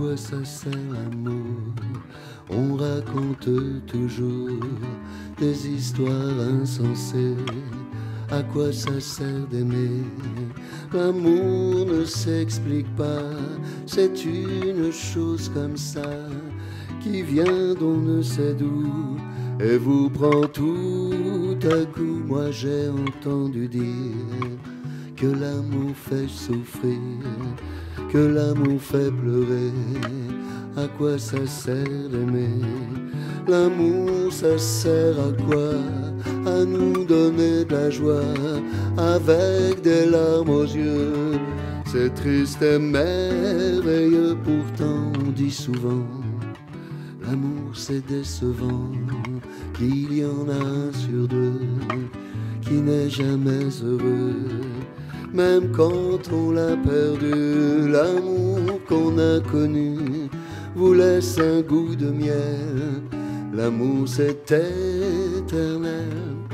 quoi ça sert l'amour? On raconte toujours des histoires insensées. À quoi ça sert d'aimer? L'amour ne s'explique pas, c'est une chose comme ça qui vient d'on ne sait d'où et vous prend tout à coup. Moi j'ai entendu dire que l'amour fait souffrir, que l'amour fait pleurer. À quoi ça sert d'aimer? L'amour ça sert à quoi? À nous donner de la joie avec des larmes aux yeux. C'est triste et merveilleux, pourtant on dit souvent l'amour c'est décevant, qu'il y en a un sur deux qui n'est jamais heureux. Même quand on l'a perdu, l'amour qu'on a connu vous laisse un goût de miel. L'amour c'est éternel.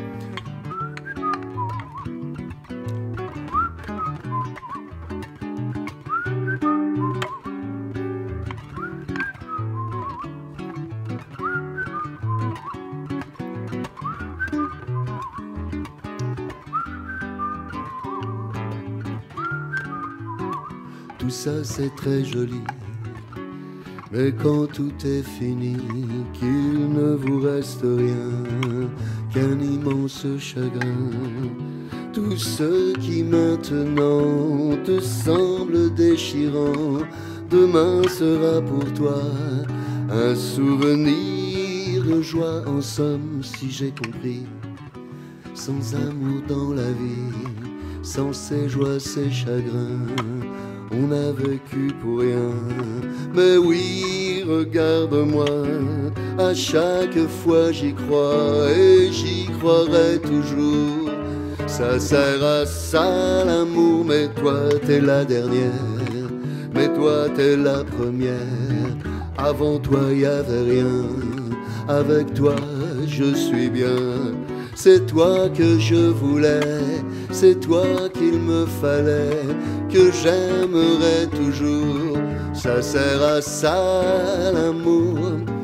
Tout ça c'est très joli, mais quand tout est fini, qu'il ne vous reste rien qu'un immense chagrin. Tout ce qui maintenant te semble déchirant, demain sera pour toi un souvenir de joie. En somme, si j'ai compris, sans amour dans la vie, sans ses joies, ses chagrins, on a vécu pour rien. Mais oui, regarde-moi, à chaque fois j'y crois et j'y croirai toujours. Ça sert à ça l'amour, mais toi t'es la dernière, mais toi t'es la première. Avant toi y avait rien, avec toi je suis bien. C'est toi que je voulais, c'est toi qu'il me fallait, que j'aimerai toujours. Ça sert à ça l'amour.